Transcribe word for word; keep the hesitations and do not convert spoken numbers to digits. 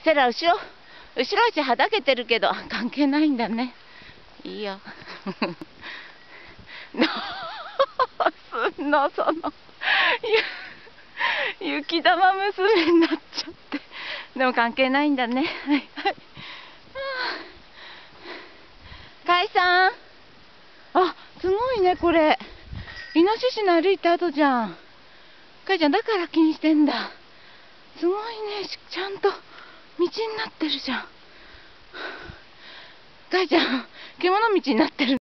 セラ、後ろ、後ろ足はだけてるけど、関係ないんだね。いいよ。どうすんの、その、ゆ雪玉娘になっちゃって。でも関係ないんだね。はいはい。解散。あ、すごいね、これ。イノシシの歩いた後じゃん。かいちゃん、だから気にしてんだ。すごいね、ちゃんと道になってるじゃん。かいちゃん、獣道になってる。